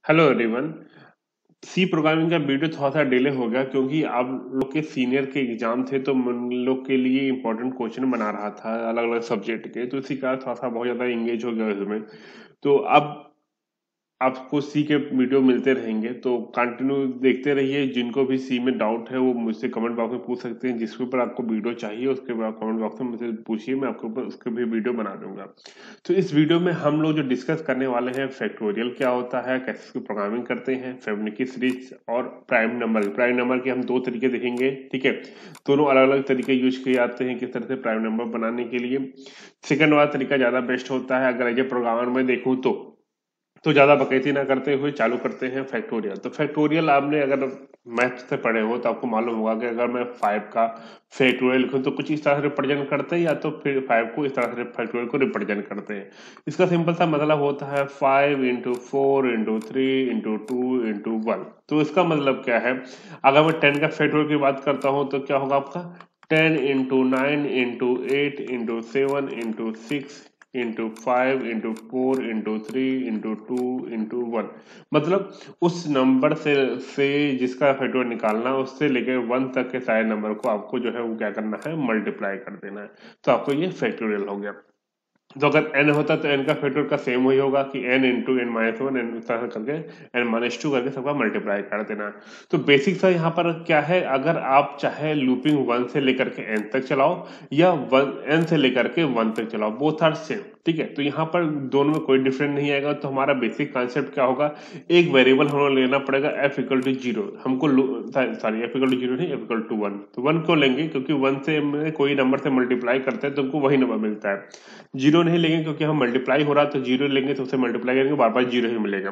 Hello everyone. C programming का video थोड़ा सा डिले हो गया क्योंकि आप लोग के सीनियर के एग्जाम थे तो उन लोग के लिए इंपॉर्टेंट क्वेश्चन बना रहा था अलग अलग सब्जेक्ट के, तो इसी कारण थोड़ा सा बहुत ज़्यादा इंगेज हो गया उसमें। तो अब आपको सी के वीडियो मिलते रहेंगे, तो कंटिन्यू देखते रहिए। जिनको भी सी में डाउट है वो मुझसे कमेंट बॉक्स में पूछ सकते हैं। जिसके ऊपर आपको वीडियो चाहिए उसके बाद कमेंट बॉक्स में मुझसे पूछिए, मैं आपके ऊपर उसके भी वीडियो बना दूंगा। तो इस वीडियो में हम लोग जो डिस्कस करने वाले हैं, फैक्टोरियल क्या होता है, कैसे इसकी प्रोग्रामिंग करते हैं, फिबोनाची सीरीज और प्राइम नंबर के हम दो तरीके देखेंगे। ठीक है, दोनों अलग अलग तरीके यूज किए जाते हैं किस तरह से प्राइम नंबर बनाने के लिए। सेकंड वाला तरीका ज्यादा बेस्ट होता है। अगर एज ए प्रोग्रामर में देखूं तो ज्यादा बकैती ना करते हुए चालू करते हैं फैक्टोरियल। तो फैक्टोरियल आपने अगर मैथ से पढ़े हो तो आपको मालूम होगा कि अगर मैं 5 का फैक्टोरियल लिखूं तो कुछ इस तरह से रिप्रेजेंट करते हैं, या तो फिर 5 को इस तरह से फैक्टोरियल को रिप्रेजेंट करते हैं। इसका सिंपल सा मतलब होता है 5 इंटू 4 इंटू 3 इंटू 2 इंटू 1। तो इसका मतलब क्या है, अगर मैं 10 का फैक्टोरियल की बात करता हूं तो क्या होगा आपका 10 into 9 into 8 into 7 into 6 into 5 into 4 into 3 into 2 into 1। मतलब उस नंबर से जिसका फैक्टोरियल निकालना है उससे लेकर 1 तक के सारे नंबर को आपको जो है वो क्या करना है, मल्टीप्लाई कर देना है। तो आपको ये फैक्टोरियल हो गया। तो अगर n होता तो n का फैक्टोरियल का सेम वही होगा कि n into n minus one n इस तरह करके n माइनस टू करके सबका मल्टीप्लाई कर देना। तो बेसिक सा यहाँ पर क्या है, अगर आप चाहे लूपिंग 1 से लेकर के n तक चलाओ या n से लेकर के 1 तक चलाओ, बोथ आर सेम। ठीक है, तो यहाँ पर दोनों में कोई डिफरेंस नहीं आएगा। तो हमारा बेसिक कॉन्सेप्ट क्या होगा, एक वेरिएबल हमें लेना पड़ेगा f इक्वल टू जीरो। हमको sorry f equal to zero नहीं, f इक्वल टू 1। तो 1 को लेंगे क्योंकि 1 से कोई नंबर से मल्टीप्लाई करते हैं तो हमको वही नंबर मिलता है। जीरो नहीं लेंगे क्योंकि हम मल्टीप्लाई हो रहा है, तो जीरो लेंगे तो उसे मल्टीप्लाई करेंगे बार बार जीरो ही मिलेगा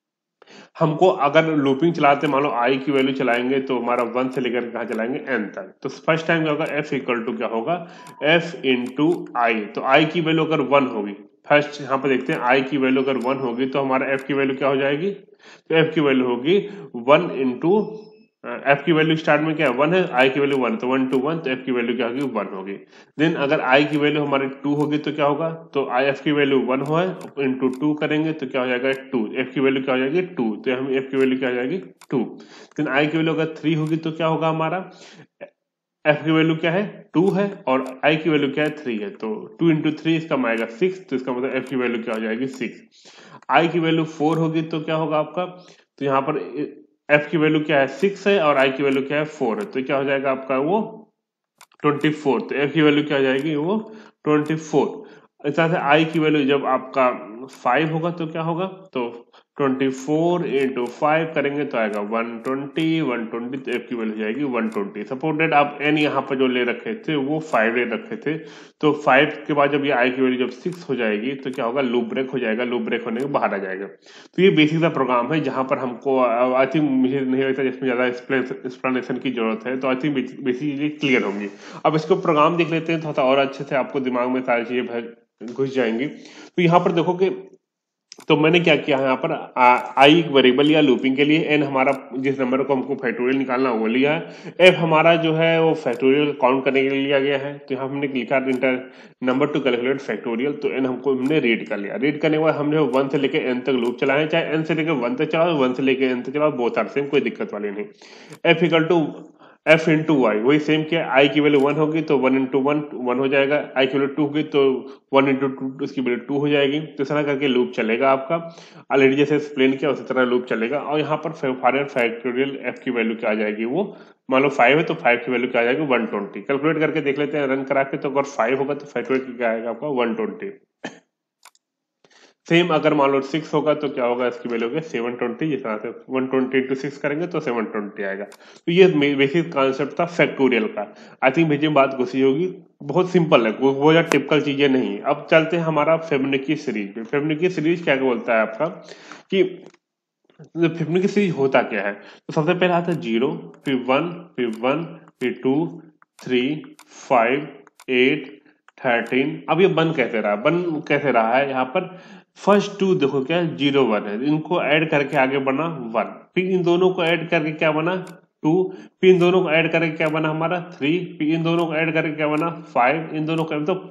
हमको। अगर लूपिंग चलाते मान लो आई की वैल्यू चलाएंगे तो हमारा 1 से लेकर कहाँ चलाएंगे n तक। तो फर्स्ट टाइम क्या होगा, f इक्वल टू क्या होगा, f इंटू आई। तो आई की वैल्यू अगर 1 होगी, फर्स्ट यहाँ पर देखते हैं आई की वैल्यू अगर 1 होगी तो हमारा f की वैल्यू क्या हो जाएगी, तो f की वैल्यू होगी 1 इंटू एफ की वैल्यू स्टार्ट में क्या है 1 है, आई की वैल्यू 1, तो 1 टू 1, तो एफ की वैल्यू क्या होगी 1 होगी। देन अगर आई की वैल्यू हमारी 2 होगी तो क्या होगा, तो आई एफ की वैल्यू 1 हो इंटू 2 करेंगे तो क्या हो जाएगा 2, एफ की वैल्यू क्या हो जाएगी 2, तो हम एफ की वैल्यू क्या हो जाएगी 2। देन आई की वैल्यू अगर 3 होगी तो क्या होगा, हमारा एफ की वैल्यू क्या है 2 है और आई की वैल्यू क्या है 3 है, तो 2 इंटू थ्री इसका आएगा 6, तो इसका मतलब एफ की वैल्यू क्या हो जाएगी 6। आई की वैल्यू 4 होगी तो क्या होगा आपका, तो यहाँ पर एफ की वैल्यू क्या है 6 है और आई की वैल्यू क्या है 4 है, तो क्या हो जाएगा आपका वो 24। तो एफ की वैल्यू क्या हो जाएगी वो 24। इस तरह से आई की वैल्यू जब आपका 5 होगा तो क्या होगा, तो 24 इंटू 5 करेंगे तो आएगा 120, 120, तो एफ की वैल्यू जाएगी 120। सपोर्टेड आप एन यहाँ पर जो ले रखे थे वो 5 ले रखे थे, तो 5 के बाद जब ये आई की वैल्यू जब 6 हो जाएगी तो क्या होगा, लूप ब्रेक हो जाएगा, लूप ब्रेक होने के बाहर आ जाएगा। तो ये बेसिक सा प्रोग्राम है जहां पर हमको आई थिंक मुझे नहीं लगता जिसमें ज्यादा एक्सप्लेनेशन की जरूरत है, तो आई थिंक बेसिकली क्लियर होंगी। अब इसको प्रोग्राम देख लेते हैं, थोड़ा और अच्छे से आपको दिमाग में सारी चीजें घुस जाएंगी। तो यहाँ पर देखो कि तो मैंने क्या किया है, यहाँ पर आई वेरिएबल या लूपिंग के लिए एन हमारा जिस नंबर को हमको फैक्टोरियल निकालना वो लिया है, एफ हमारा जो है वो फैक्टोरियल काउंट करने के लिए लिया गया है। तो यहाँ हमने लिखा enter number to calculate factorial, तो एन हमको हमने रीड कर लिया। रीड करने के बाद हमने 1 से लेकर एन तक लूप चलाए, चाहे एन से लेकर 1 तक चलाओ 1 से लेकर एन तक चलाओ, बोथ आर सेम, कोई दिक्कत वाली नहीं। F equal to f into y, वही सेम किया। आई की वैल्यू 1 होगी तो 1 इंटू 1 1 हो जाएगा, आई की वैल्यू 2 होगी तो 1 इंटू 2 उसकी वैल्यू 2 हो जाएगी। तो इस तरह करके लूप चलेगा आपका, ऑलरेडी जैसे एक्सप्लेन किया उसी तरह लूप चलेगा। और यहाँ पर फाइनल फैक्टोरियल एफ की वैल्यू क्या आ जाएगी, वो मान लो 5 है तो 5 की वैल्यू क्या आ जाएगी 120। कैलकुलेट करके देख लेते हैं रन करा के, तो अगर 5 होगा तो फैक्टोरियल क्या आएगा आपका 120। सेम अगर मान लो 6 होगा तो क्या होगा, इसकी वैल्यू होगी 720। जिस तरह से 120 इंटू 6 करेंगे तो 720 आएगा। तो ये बेसिक कॉन्सेप्ट था फैक्टोरियल का। आई थिंक भेजी बात घुसी होगी, बहुत सिंपल है, वो या टिपिकल चीजें नहीं है। अब चलते हैं हमारा फिबोनाची सीरीज पे। फिबोनाची सीरीज क्या बोलता है आपका कि फिबोनाची सीरीज होता क्या है। तो सबसे पहले आता है 0, फिर 1, फिर 1, फिर 2, 3, 5, 8, 13। अब ये बन कैसे रहा है, यहाँ पर फर्स्ट टू देखो क्या है 0 1 है, इनको ऐड करके आगे बना 1, फिर इन दोनों को ऐड करके क्या बना 2, फिर इन दोनों को ऐड करके क्या बना हमारा 3, फिर इन दोनों को ऐड करके क्या बना 5, इन दोनों का मतलब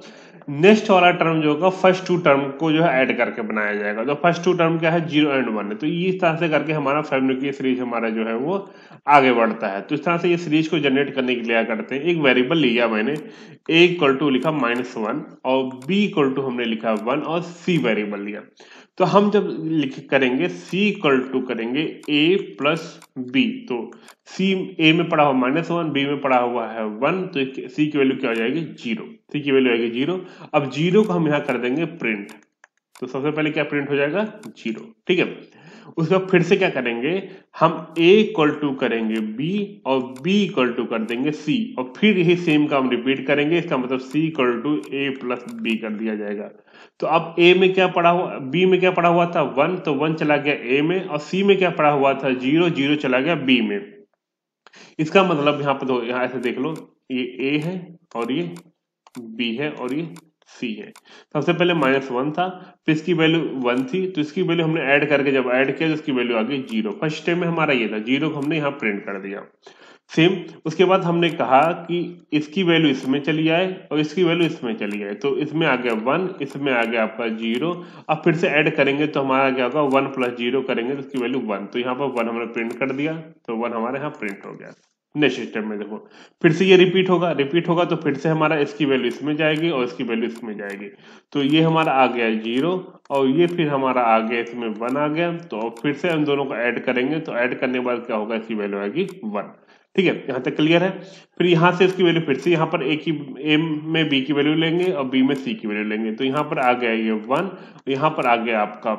नेक्स्ट वाला टर्म जो होगा फर्स्ट टू टर्म को जो है ऐड करके बनाया जाएगा। तो फर्स्ट टू टर्म क्या है, 0 एंड 1 है। तो इस तरह से करके हमारा फैमिली सीरीज हमारा जो है वो आगे बढ़ता है। तो इस तरह से ये सीरीज को जनरेट करने के लिए क्या करते हैं, एक वेरिएबल लिया मैंने, a इक्वल टू लिखा -1 और b इक्वल टू हमने लिखा 1 और c वेरिएबल लिया। तो हम जब करेंगे c इक्वल टू करेंगे a प्लस b, तो c a में पड़ा हुआ -1, b में पड़ा हुआ है 1, तो c की वैल्यू क्या हो जाएगी 0, c की वैल्यू आएगी 0। अब 0 को हम यहाँ कर देंगे प्रिंट, तो सबसे पहले क्या प्रिंट हो जाएगा 0, ठीक है। उसके बाद फिर से क्या करेंगे, हम a इक्वल टू करेंगे b और b इक्वल टू कर देंगे c, और फिर यही सेम काम रिपीट करेंगे। इसका मतलब c equal to a plus b कर दिया जाएगा। तो अब a में क्या पड़ा हुआ, b में क्या पड़ा हुआ था 1, तो 1 चला गया a में, और c में क्या पड़ा हुआ था 0, 0 चला गया b में। इसका मतलब यहाँ पर यहाँ ऐसे देख लो, ये a है और ये b है और ये c है। सबसे पहले -1 था, फिर इसकी वैल्यू 1 थी, तो इसकी वैल्यू हमने ऐड करके जब ऐड किया तो इसकी वैल्यू आ गई 0। फर्स्ट स्टेप में हमारा ये था, 0 को हमने यहाँ प्रिंट कर दिया। सेम उसके बाद हमने कहा कि इसकी वैल्यू इसमें चली जाए और इसकी वैल्यू इसमें चली जाए, तो इसमें आ गया 1, इसमें आ गया आपका 0। अब फिर से ऐड करेंगे तो हमारा क्या होगा, 1 प्लस 0 करेंगे तो इसकी वैल्यू 1, तो यहाँ पर 1 हमने प्रिंट कर दिया, तो 1 हमारे यहाँ प्रिंट हो गया। नेक्स्ट स्टेप में देखो फिर से ये रिपीट होगा तो फिर से हमारा इसकी वैल्यू इसमें जाएगी और इसकी वैल्यू इसमें जाएगी, तो ये हमारा आ गया 0 और ये फिर हमारा आ गया इसमें 1 आ गया। तो फिर से हम दोनों को ऐड करेंगे, तो ऐड करने के बाद क्या होगा, इसकी वैल्यू आएगी 1, ठीक है। यहाँ तक क्लियर है। फिर यहाँ से इसकी वैल्यू फिर से यहाँ पर ए में बी की वैल्यू लेंगे और बी में सी की वैल्यू लेंगे, तो यहाँ पर आ गया ये 1, यहाँ पर आ गया आपका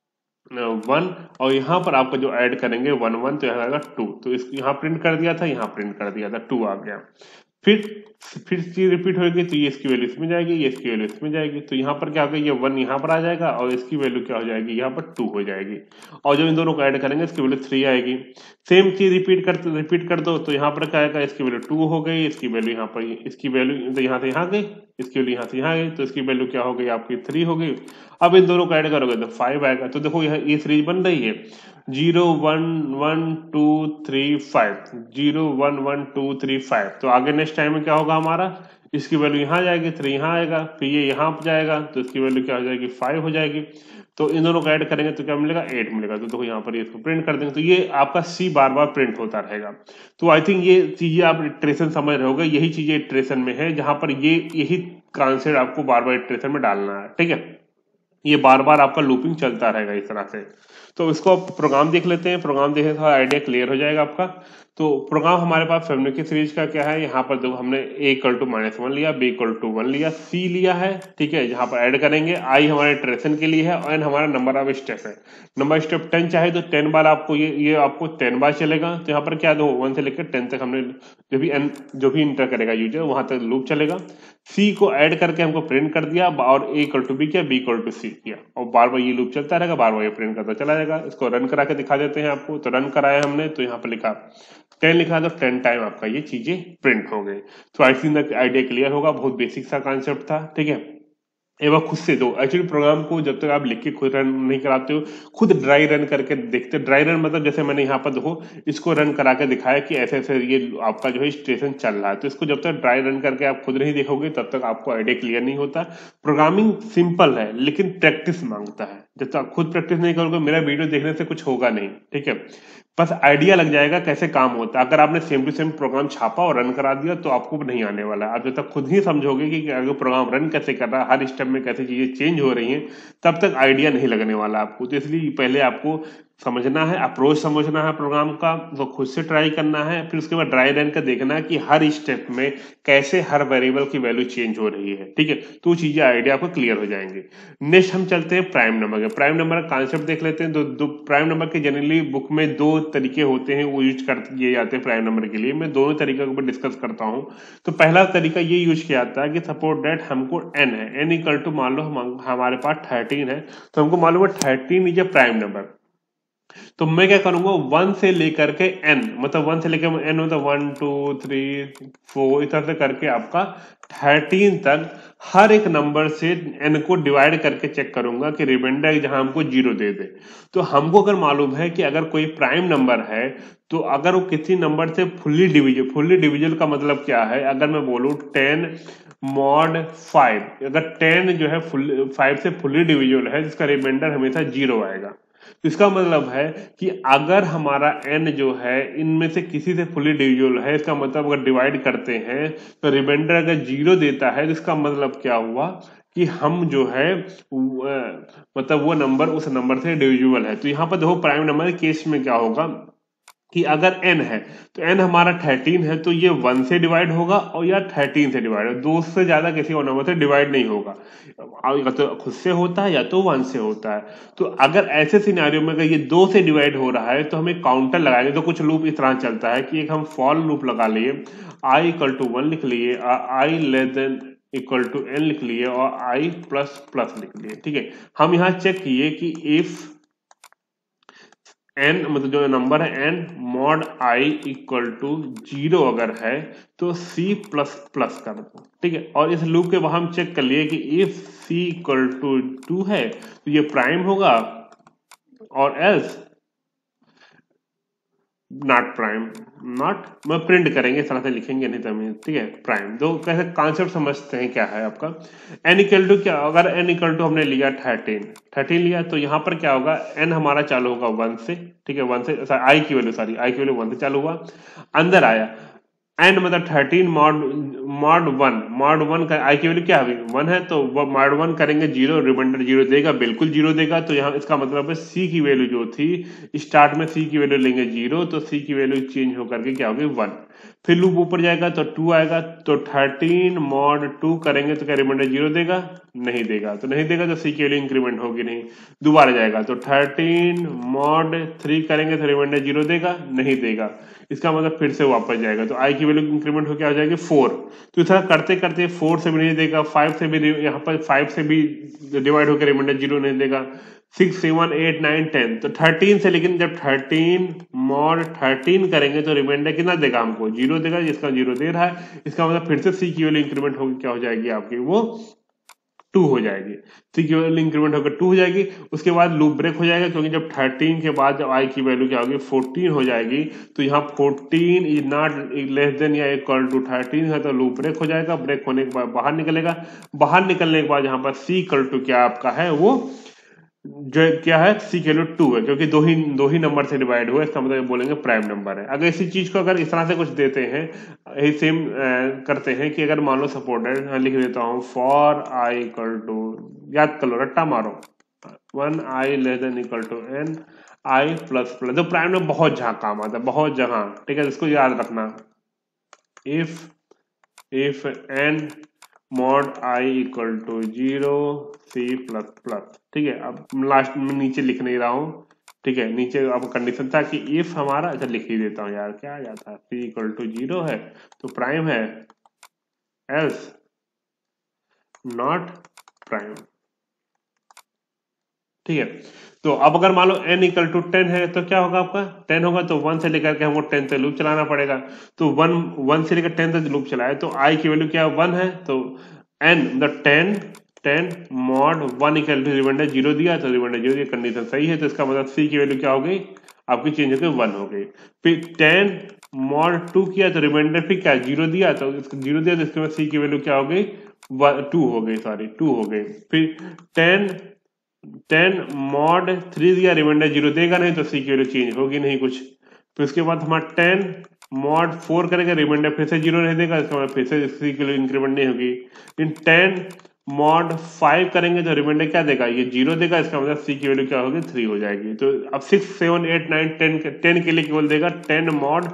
1, और यहाँ पर आपको जो ऐड करेंगे 1 1, तो यहाँ आएगा 2, तो इसको यहाँ प्रिंट कर दिया था, यहाँ प्रिंट कर दिया था, 2 आ गया। फिर चीज रिपीट होगी, तो ये इसकी वैल्यू इसमें जाएगी, ये इसकी वैल्यू इसमें जाएगी, तो यहाँ पर क्या होगा, ये 1 यहाँ पर आ जाएगा और इसकी वैल्यू क्या हो जाएगी, यहाँ पर 2 हो जाएगी, और जब इन दोनों को ऐड करेंगे इसकी वैल्यू 3 आएगी। सेम चीज रिपीट कर दो, तो यहाँ पर क्या आएगा, इसकी वैल्यू 2 हो गई, इसकी वैल्यू यहाँ पर, इसकी वैल्यू तो यहाँ से यहाँ गई, इसकी वैल्यू यहाँ से यहाँ गई, तो इसकी वैल्यू क्या हो गई आपकी 3 हो गई। अब इन दोनों को ऐड करोगे तो 5 आएगा। तो देखो ये सीरीज बन रही है 0 1 1 2 3 5, 0 1 1 2 3 5। तो आगे नेक्स्ट टाइम में क्या होगा हमारा, इसकी वैल्यू यहाँ जाएगी, 3 यहाँ आएगा, फिर ये यहाँ जाएगा, तो इसकी वैल्यू क्या हो जाएगी 5 हो जाएगी। तो इन दोनों को ऐड करेंगे तो क्या मिलेगा 8 मिलेगा। तो देखो यहाँ पर ये इसको प्रिंट कर देंगे, तो ये आपका सी बार बार प्रिंट होता रहेगा। तो आई थिंक ये चीजें आप इटरेशन समझ रहे होगे, यही चीजें इटरेशन में है, जहां पर यही कॉन्सेप्ट आपको बार बार इटरेशन में डालना है, ठीक है। ये बार बार आपका लूपिंग चलता रहेगा इस तरह से। तो इसको प्रोग्राम देख लेते हैं, प्रोग्राम देखें तो आइडिया क्लियर हो जाएगा आपका। तो प्रोग्राम हमारे पास फिबोनाची सीरीज का क्या है, यहाँ पर देखो हमने a इक्वल टू -1 लिया, b इक्वल टू 1 लिया, c लिया है, ठीक है। यहाँ पर ऐड करेंगे, i हमारे इटरेशन के लिए है और n हमारा नंबर ऑफ स्टेप है। नंबर स्टेप 10 चाहे तो 10 बार आपको ये आपको 10 बार चलेगा। तो यहाँ पर क्या दो 1 से लेकर 10 तक हमने जो भी इंटर करेगा यूजर वहां तक लूप चलेगा। c को ऐड करके हमको प्रिंट कर दिया और a इक्वल टू b किया, b इक्वल टू c किया, और बार बार ये लूप चलता रहेगा, बार बार ये प्रिंट करता चला जाएगा। इसको रन करा के दिखा देते हैं आपको। तो रन कराया हमने, तो यहाँ पर लिखा 10 लिखा, तो 10 टाइम आपका ये चीजें प्रिंट हो गई। तो आई थिंक आइडिया क्लियर होगा, बहुत बेसिक सा कॉन्सेप्ट था, ठीक है। एक बार खुद से दो, एक्चुअली प्रोग्राम को जब तक आप लिख के खुद रन नहीं कराते हो, खुद ड्राई रन करके देखते। ड्राई रन मतलब जैसे मैंने यहाँ पर देखो इसको रन करा के दिखाया कि ऐसे ऐसे ये आपका जो है स्टेशन चल रहा है। तो इसको जब तक ड्राई रन करके आप खुद नहीं देखोगे तब तक आपको आइडिया क्लियर नहीं होता। प्रोग्रामिंग सिंपल है लेकिन प्रैक्टिस मांगता है। जब तक आप खुद प्रैक्टिस नहीं करोगे, मेरा वीडियो देखने से कुछ होगा नहीं, ठीक है। बस आइडिया लग जाएगा कैसे काम होता है। अगर आपने सेम टू सेम प्रोग्राम छापा और रन करा दिया तो आपको नहीं आने वाला है। आप जब तक खुद ही समझोगे कि अगर प्रोग्राम रन कैसे कर रहा है, हर स्टेप में कैसे चीजें चेंज हो रही हैं, तब तक आइडिया नहीं लगने वाला आपको। तो इसलिए पहले आपको समझना है, अप्रोच समझना है प्रोग्राम का, तो खुद से ट्राई करना है। फिर उसके बाद ड्राई रन का देखना है कि हर स्टेप में कैसे हर वेरिएबल की वैल्यू चेंज हो रही है, ठीक है। तो चीजें आइडिया आपको क्लियर हो जाएंगे। नेक्स्ट हम चलते हैं प्राइम नंबर के। प्राइम नंबर का कॉन्सेप्ट देख लेते हैं। दो प्राइम नंबर के जनरली बुक में 2 तरीके होते हैं, वो यूज कर किए जाते हैं प्राइम नंबर के लिए। मैं दोनों तरीके के ऊपर डिस्कस करता हूँ। तो पहला तरीका ये यूज किया जाता है कि सपोज दैट हमको n है, n इक्वल टू मान लो हमारे पास 13 है, तो हमको मालूम है 13 इज ए प्राइम नंबर। तो मैं क्या करूंगा 1 से लेकर के n, मतलब 1 से लेकर n मतलब 1 2 3 4 इस तरह से करके आपका 13 तक हर एक नंबर से n को डिवाइड करके चेक करूंगा कि रिमाइंडर जहां हमको 0 दे दे। तो हमको अगर मालूम है कि अगर कोई प्राइम नंबर है तो अगर वो किसी नंबर से फुल्ली डिविजिबल का मतलब क्या है, अगर मैं बोलूं 10 मॉड 5, अगर 10 जो है 5 से फुल्ली डिविजिबल है जिसका रिमाइंडर हमेशा 0 आएगा। तो इसका मतलब है कि अगर हमारा n जो है इनमें से किसी से फुली डिविजिबल है, इसका मतलब अगर डिवाइड करते हैं तो रिमाइंडर अगर 0 देता है तो इसका मतलब क्या हुआ कि हम जो है मतलब वो नंबर उस नंबर से डिविजिबल है। तो यहाँ पर देखो प्राइम नंबर केस में क्या होगा कि अगर n है तो n हमारा 13 है तो ये 1 से डिवाइड होगा और या 13 से डिवाइड होगा, 2 से ज्यादा किसी और नंबर से डिवाइड नहीं होगा, या तो खुद से होता है या तो 1 से होता है। तो अगर ऐसे सिनेरियो में अगर ये 2 से डिवाइड हो रहा है तो हमें काउंटर लगाएंगे। तो कुछ लूप इस तरह चलता है कि एक हम फॉर लूप लगा लिए, i इक्वल टू 1 लिख लिए, i less than equal to n लिख लिए और i प्लस प्लस लिख लिए। ठीक है, हम यहाँ चेक किए कि इफ n मतलब जो नंबर है n mod i equal to 0 अगर है तो c प्लस प्लस कर दो। ठीक है, और इस लूप के बाद हम चेक कर लिए कि इफ c इक्वल टू 2 है तो ये प्राइम होगा और एल्स नॉट प्राइम। नॉट मैं प्रिंट करेंगे, इस तरह से लिखेंगे नहीं तो हमें। ठीक है, प्राइम दो कैसे कॉन्सेप्ट समझते हैं क्या है आपका। n इक्वल टू क्या, अगर n इक्वल टू हमने लिया 13 लिया तो यहाँ पर क्या होगा, n हमारा चालू होगा 1 से। ठीक है, 1 से i की वैल्यू 1 से चालू हुआ, अंदर आया n मतलब 13 मॉड 1 का i की वैल्यू क्या होगी 1 है तो मॉड 1 करेंगे 0, रिमाइंडर 0 देगा, बिल्कुल 0 देगा। तो यहाँ इसका मतलब है c की वैल्यू जो थी स्टार्ट में c की वैल्यू लेंगे 0 तो c की वैल्यू चेंज होकर के क्या होगी 1। फिर लूप ऊपर जाएगा तो 2 आएगा तो 13 मॉड 2 करेंगे तो क्या रिमाइंडर 0 देगा, नहीं देगा। तो नहीं देगा तो c की वैल्यू इंक्रीमेंट होगी नहीं, दोबारा जाएगा तो 13 मॉड 3 करेंगे तो रिमाइंडर 0 देगा, नहीं देगा। इसका मतलब फिर से वापस जाएगा तो i की वैल्यू इंक्रीमेंट होकर आ जाएगी 4। तो इस तरह करते करते 4 से भी नहीं देगा, 5 से भी, यहाँ पर 5 से भी डिवाइड होकर रिमाइंडर 0 नहीं देगा, 6 7 8 9 10 तो 13 से, लेकिन जब 13 मॉड 13 करेंगे तो रिमाइंडर कितना देगा हमको 0 देगा, जिसका 0 दे रहा है। इसका मतलब फिर से c की वैल्यू इंक्रीमेंट होगी क्या हो जाएगी आपकी वो 2 हो जाएगी, c की वैल्यू इंक्रीमेंट होकर 2 हो जाएगी। उसके बाद लूप ब्रेक हो जाएगा क्योंकि जब 13 के बाद जब i की वैल्यू क्या होगी 14 हो जाएगी तो यहाँ 14 इज नॉट लेस देन या इक्वल टू 13 है तो लूप ब्रेक हो जाएगा। ब्रेक होने के बाद बाहर निकलेगा, बाहर निकलने के बाद यहाँ पर c इक्वल टू क्या आपका है वो जो क्या है c की वैल्यू 2 है क्योंकि दो ही नंबर से डिवाइड हुआ, इसका मतलब बोलेंगे प्राइम नंबर है। अगर इसी चीज को अगर इस तरह से कुछ देते हैं, यही सेम करते हैं कि अगर मान लो सपोर्टेड लिख देता हूं फॉर i इक्वल टू, याद कर लो रट्टा मारो 1 i less than equal to n i plus plus, तो प्राइम नंबर बहुत जहां काम आता है, बहुत जहां। ठीक है, इसको याद रखना, if n mod i equal to 0 c plus plus. ठीक है, अब लास्ट में नीचे लिख नहीं रहा हूं। ठीक है, नीचे आपको कंडीशन था कि इफ हमारा, अच्छा लिख ही देता हूं यार, क्या आ जाता है, c इक्वल टू 0 है तो प्राइम है, एल्स नॉट प्राइम। ठीक है, तो अब अगर मान लो n इक्वल टू 10 है तो क्या होगा आपका 10 होगा तो 1 से लेकर के हमको 10 तक लूप चलाना पड़ेगा। तो 1 से लेकर 10 तक लूप चलाए तो i की वैल्यू क्या 1 है तो n मतलब 10 मॉड 1 इक्वल टू रिमाइंडर 0 दिया तो रिमाइंडर 0 की कंडीशन सही है तो इसका मतलब c की वैल्यू क्या हो गई आपकी चेंज होकर 1 हो गई। फिर 10 मॉड 2 किया तो रिमाइंडर फिर क्या 0 दिया तो 0 दिया तो इसके बाद c की वैल्यू क्या हो गई 2 हो गई, सॉरी 2 हो गई। फिर 10 मॉड 3 दिया, रिमाइंडर 0 देगा नहीं तो c की वैल्यू चेंज होगी नहीं कुछ। तो इसके बाद हमारा 10 मॉड 4 करेंगे, रिमाइंडर फिर से 0 नहीं देगा, इसका मतलब फिर से c की वैल्यू इंक्रीमेंट नहीं होगी। इन 10 मॉड 5 करेंगे तो रिमाइंडर क्या देगा ये 0 देगा, इसका मतलब c की वैल्यू क्या होगी 3 हो जाएगी। तो अब 6 7 8 9 10 के लिए केवल देगा 10 मॉड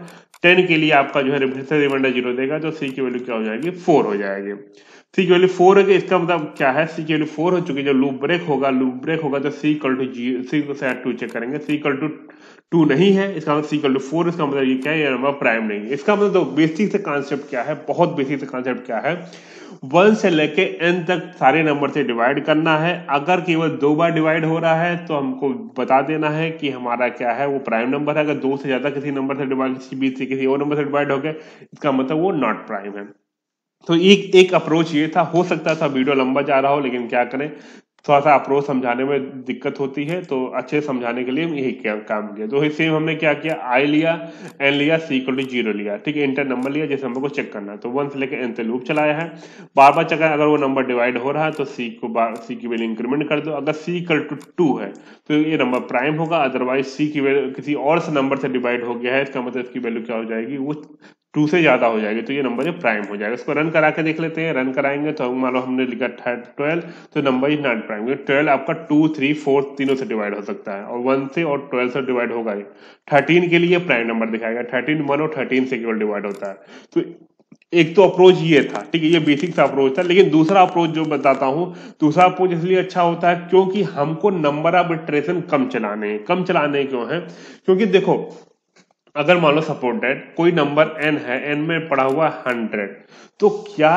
10 के लिए आपका जो है फिर से रिमाइंडर 0 देगा, तो सी की वैल्यू क्या हो जाएगी, 4 हो जाएगी। सी की वैल्यू 4 होगी, इसका मतलब क्या है, सी की वैल्यू 4 हो चुकी है। जब लूप ब्रेक होगा तो सी इक्वल टू जी, सी को से 2 चेक करेंगे, सी इक्वल टू 2 नहीं है, इसका मतलब सी इक्वल टू 4, इसका मतलब ये क्या है, ये नंबर प्राइम नहीं है। इसका मतलब तो बेसिक से कॉन्सेप्ट क्या है, बहुत बेसिक से कॉन्सेप्ट क्या है, 1 से लेके n तक सारे नंबर से डिवाइड करना है। अगर केवल 2 बार डिवाइड हो रहा है तो हमको बता देना है कि हमारा क्या है, वो प्राइम नंबर है। अगर 2 से ज्यादा किसी नंबर से डिवाइड, किसी बीच से किसी और नंबर से डिवाइड हो गया, इसका मतलब वो नॉट प्राइम है। तो एक अप्रोच ये था। हो सकता था वीडियो लंबा जा रहा हो, लेकिन क्या करें, थोड़ा सा अप्रोच समझाने में दिक्कत होती है, तो अच्छे समझाने के लिए यही काम किया। तो सेम हमने क्या किया, आई लिया, एन लिया, सी इक्वल टू 0 लिया, ठीक है, इंटर नंबर लिया जैसे हमको चेक करना है। तो 1 से लेकर एन तक लूप चलाया है, बार बार चेक। अगर वो नंबर डिवाइड हो रहा है तो सी की वैल्यू इंक्रीमेंट कर दो। अगर सी इक्वल टू 2 है तो ये नंबर प्राइम होगा, अदरवाइज सी की वैल्यू किसी और से नंबर से डिवाइड हो गया है, इसका मतलब इसकी वैल्यू क्या हो जाएगी, वो 2 से ज्यादा हो जाएगी, तो ये नंबर प्राइम हो जाएगा। इसको रन करा के देख लेते हैं। रन कराएंगे तो मान लो हमने लिखा 12, तो नंबर इज नॉट प्राइम। 12 आपका 2, 3, 4 तीनों से डिवाइड हो सकता है, और 1 से और 12 से डिवाइड होगा ही। 13 के लिए प्राइम नंबर दिखाएगा, 13 1 और 13 से केवल डिवाइड होता है। तो एक तो अप्रोच ये था, ठीक है, ये बेसिक सा अप्रोच था। लेकिन दूसरा अप्रोच जो बताता हूं, दूसरा अप्रोच इसलिए अच्छा होता है क्योंकि हमको नंबर ऑफ इटरेशन कम चलाने क्यों है, क्योंकि देखो अगर मान लो सपोर्ट दैट कोई नंबर n है, n में पड़ा हुआ 100, तो क्या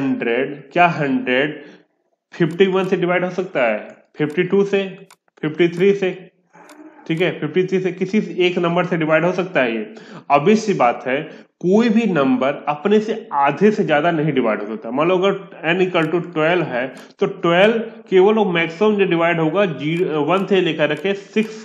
100 51 से डिवाइड हो सकता है, 52 से, 53 से, ठीक है, 53 से किसी एक नंबर से डिवाइड हो सकता है। ये obvious सी बात है, कोई भी नंबर अपने से आधे से ज्यादा नहीं डिवाइड हो सकता। मान लो अगर n इक्वल टू 12 है तो 12 केवल वो मैक्सिमम जो डिवाइड होगा 1 से लेकर के 6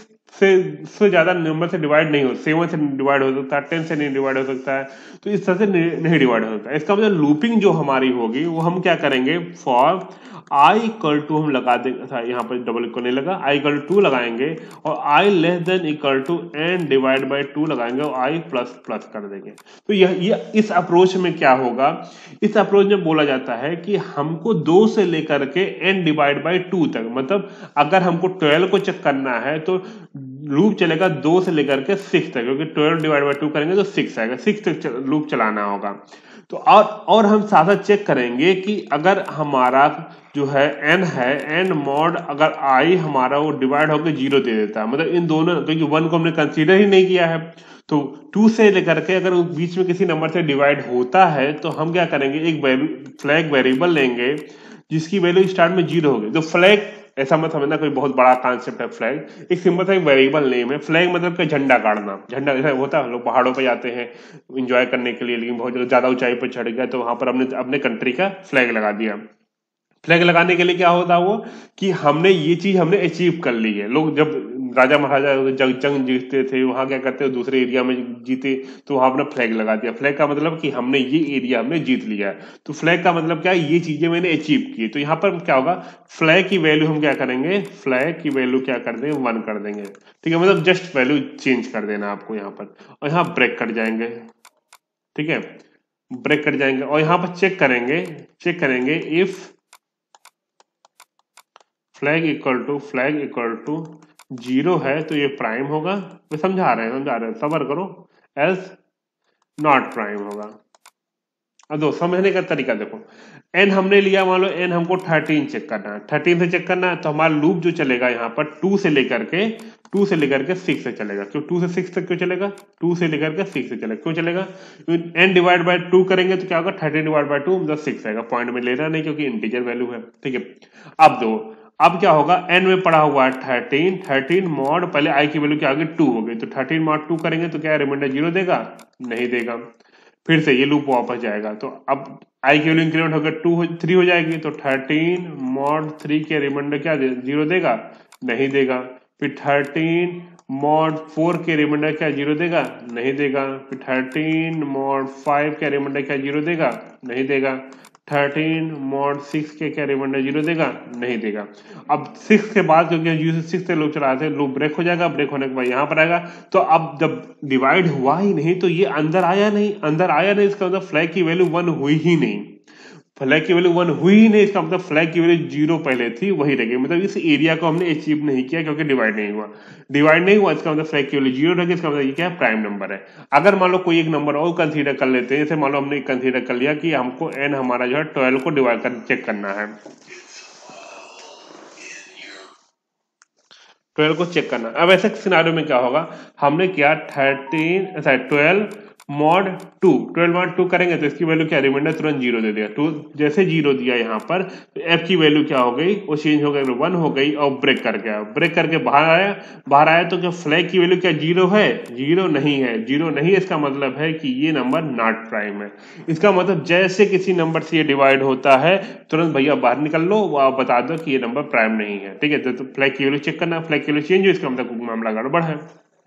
से ज्यादा नंबर से डिवाइड नहीं हो, 7 से डिवाइड हो सकता है, 10 से नहीं डिवाइड हो सकता है, तो इस तरह से नहीं डिवाइड हो सकता है। इसका मतलब लूपिंग जो हमारी होगी वो हम क्या करेंगे, फॉर आई इक्वल टू हम लगा देंगे, यहाँ पर डबल इक्वल नहीं लगा, आई इक्वल टू 2 लगाएंगे, और i less than equal to n divide by 2 लगाएंगे, और आई प्लस प्लस कर देंगे। तो यह इस अप्रोच में क्या होगा, इस अप्रोच में बोला जाता है कि हमको 2 से लेकर के n डिवाइड बाई 2 तक, मतलब अगर हमको 12 को चेक करना है तो लूप चलेगा 2 से लेकर के 6 तक, क्योंकि 12 डिवाइड बाई 2 करेंगे तो 6 आएगा, 6 तक लूप चलाना होगा। तो और हम साथ साथ चेक करेंगे कि अगर हमारा जो है n है, n मॉड अगर i हमारा वो डिवाइड होकर 0 दे देता है, मतलब इन दोनों, क्योंकि 1 को हमने कंसीडर ही नहीं किया है, तो 2 से लेकर के अगर बीच में किसी नंबर से डिवाइड होता है तो हम क्या करेंगे, एक फ्लैग वेरिएबल लेंगे जिसकी वैल्यू स्टार्ट में 0 होगी। तो फ्लैग ऐसा मत समझना कोई बहुत बड़ा कॉन्सेप्ट है, फ्लैग एक सिंपल सा एक वेरिएबल नेम है। फ्लैग मतलब कि झंडा गाड़ना, झंडा जैसा होता है, लोग पहाड़ों पर जाते हैं एंजॉय करने के लिए, लेकिन बहुत ज्यादा ऊंचाई पर चढ़ गया तो वहां पर अपने कंट्री का फ्लैग लगा दिया। फ्लैग लगाने के लिए क्या होता है वो, कि हमने ये चीज हमने अचीव कर ली है। लोग जब राजा महाराजा जंग जीतते थे, वहां क्या करते हैं, दूसरे एरिया में जीते तो वहां अपना फ्लैग लगा दिया। फ्लैग का मतलब कि हमने ये एरिया हमने जीत लिया है, तो फ्लैग का मतलब क्या है, ये चीजें मैंने अचीव की। तो यहाँ पर क्या होगा, फ्लैग की वैल्यू हम क्या करेंगे, फ्लैग की वैल्यू क्या कर देंगे, 1 कर देंगे, ठीक है, मतलब जस्ट वैल्यू चेंज कर देना आपको यहाँ पर, और यहाँ ब्रेक कर जाएंगे, ठीक है, ब्रेक कर जाएंगे, और यहाँ पर चेक करेंगे इफ फ्लैग इक्वल टू 0 है तो ये प्राइम होगा। मैं समझा रहे हैं, सबर करो, एल्स नॉट प्राइम होगा। अब दो समझने का तरीका देखो, n हमने लिया, मान लो n हमको 13 चेक करना है, 13 से चेक करना है, तो हमारा लूप जो चलेगा यहाँ पर 2 से लेकर के 6 से चलेगा। क्यों 2 से 6 तक क्यों चलेगा, 2 से लेकर के 6 से चलेगा, क्यों चलेगा, n डिवाइड बाय 2 करेंगे तो क्या होगा, 13 डिवाइड बाय 2 मतलब 6 आएगा। पॉइंट में लेना नहीं क्योंकि इंटीजर वैल्यू है, ठीक है। अब क्या होगा, n में पड़ा हुआ है 13 मॉड, पहले i की वैल्यू क्या होगी 2 हो गई, तो 13 मॉड 2 करेंगे तो क्या रिमाइंडर 0 देगा, नहीं देगा। फिर से ये लूप वापस जाएगा, तो अब i की वैल्यू इंक्रीमेंट होकर 3 हो जाएगी, तो 13 मॉड 3 के रिमाइंडर क्या 0 देगा, नहीं देगा। फिर 13 मॉड 4 के रिमाइंडर क्या 0 देगा, नहीं देगा। फिर 13 मॉड 5 के रिमाइंडर क्या 0 देगा, नहीं देगा। 13 मॉड 6 के क्या रिमाइंडर 0 देगा, नहीं देगा। अब 6 के बाद क्योंकि 6 से लूप चला थे, लूप ब्रेक हो जाएगा, ब्रेक होने के बाद यहाँ पर आएगा, तो अब जब डिवाइड हुआ ही नहीं तो ये अंदर आया नहीं, इसका मतलब फ्लैग की वैल्यू 1 हुई ही नहीं। फ्लैग की वैल्यू 1 हुई ही नहीं, इसका मतलब फ्लैग की वैल्यू 0 पहले थी वही रहेगी, मतलब इस एरिया को हमने अचीव नहीं किया क्योंकि डिवाइड नहीं हुआ, इसका मतलब फ्लैग की वैल्यू 0 रहेगी, इसका मतलब ये क्या है, प्राइम नंबर है। अगर मान लो कोई एक नंबर और कंसीडर कर लेते हैं, जैसे मान लो हमने कंसीडर कर लिया कि हमको n हमारा जो है 12 को डिवाइड कर चेक करना है, 12 को चेक करना। अब ऐसे सिनारियो में क्या होगा, हमने किया 12 मॉड 2, 12 मॉड 2 करेंगे तो इसकी वैल्यू क्या, रिमाइंडर तुरंत 0 दे देगा। 2 जैसे 0 दिया यहाँ पर, तो f की वैल्यू क्या हो गई, वो चेंज हो गई, 1 हो गई और ब्रेक कर गया, ब्रेक करके बाहर आया तो क्या फ्लैग की वैल्यू क्या 0 है, 0 नहीं है, 0 नहीं है, इसका मतलब है कि ये नंबर नॉट प्राइम है। इसका मतलब जैसे किसी नंबर से ये डिवाइड होता है तुरंत भैया बाहर निकल लो, आप बता दो कि ये नंबर प्राइम नहीं है, ठीक है। तो फ्लैग की वैल्यू चेक करना, फ्लैग की वैल्यू चेंज हो, इसका मतलब मामला गड़बड़ है।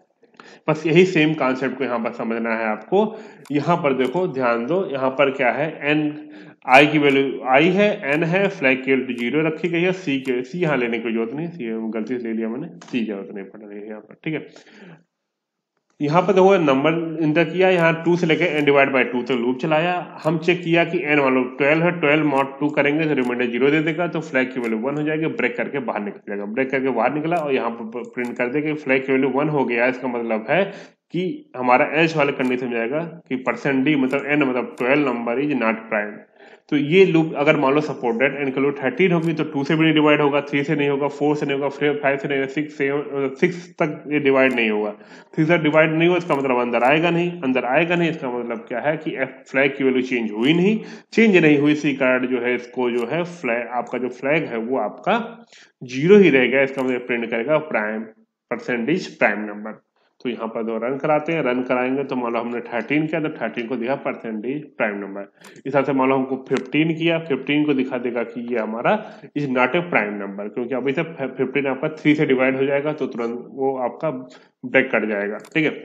बस यही सेम कॉन्सेप्ट को यहाँ पर समझना है आपको। यहाँ पर देखो, ध्यान दो, यहाँ पर क्या है, n i की वैल्यू i है, n है, फ्लैग की वैल्यू 0 रखी गई है, c यहाँ लेने की जरूरत नहीं, c गलती से ले लिया मैंने, c जरूरत नहीं पड़ रही है यहाँ पर, ठीक है। यहाँ पर देखो नंबर इंटर किया, यहाँ 2 से लेकर n डिवाइड बाई 2 तक लूप चलाया, हम चेक किया कि n मान लो 12 है, 12 मॉड 2 करेंगे तो रिमाइंडर 0 दे देगा, तो फ्लैग की वैल्यू 1 हो जाएगी, ब्रेक करके बाहर निकल जाएगा, ब्रेक करके बाहर निकला और यहाँ पर प्रिंट कर दे कि फ्लैग की वैल्यू 1 हो गया। इसका मतलब है कि हमारा एल्स वाले कंडीशन में जाएगा कि %d मतलब n मतलब 12 नंबर इज नॉट प्राइम। तो ये लूप अगर मान लो सपोर्टेड n की वैल्यू 13 होगी तो 2 से भी नहीं डिवाइड होगा, 3 से नहीं होगा, 4 से नहीं होगा, 5 से नहीं होगा, 6 तक ये डिवाइड नहीं होगा। 3 से डिवाइड नहीं हुआ इसका मतलब अंदर आएगा नहीं, इसका मतलब क्या है कि फ्लैग की वैल्यू चेंज हुई नहीं, चेंज नहीं हुई, इसी कारण जो है इसको जो है फ्लैग, आपका जो फ्लैग है वो आपका 0 ही रहेगा, इसका मतलब प्रिंट करेगा प्राइम, %प्राइम नंबर। तो यहाँ पर दो रन कराते हैं, रन कराएंगे तो मान लो हमने 13 किया तो 13 को दिखा %प्राइम नंबर। इस हिसाब से मान लो हमको 15 किया, 15 को दिखा देगा कि ये हमारा is not a prime number, क्योंकि अभी से 15 आपका 3 से डिवाइड हो जाएगा तो तुरंत वो आपका ब्रेक कर जाएगा, ठीक है।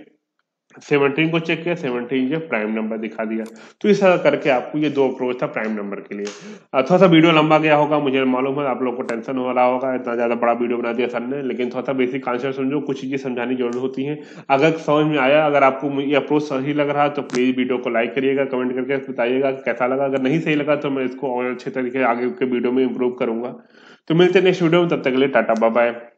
17 को चेक किया, 17 जो प्राइम नंबर दिखा दिया। तो इस तरह करके आपको ये 2 अप्रोच था प्राइम नंबर के लिए। थोड़ा सा वीडियो लंबा गया होगा, मुझे मालूम है आप लोग को टेंशन हो रहा होगा, इतना ज्यादा बड़ा वीडियो बना दिया सर ने, लेकिन थोड़ा सा बेसिक कॉन्सेप्ट समझो, कुछ चीजें समझाने की जरूरत होती है। अगर समझ में आया, अगर आपको ये अप्रोच सही लग रहा तो प्लीज वीडियो को लाइक करिएगा, कमेंट करके बताइएगा कैसा लगा। अगर नहीं सही लगा तो मैं इसको और अच्छे तरीके आगे के वीडियो में इंप्रूव करूंगा। तो मिलते हैं नेक्स्ट वीडियो में, तब तक के लिए टाटा बाय बाय।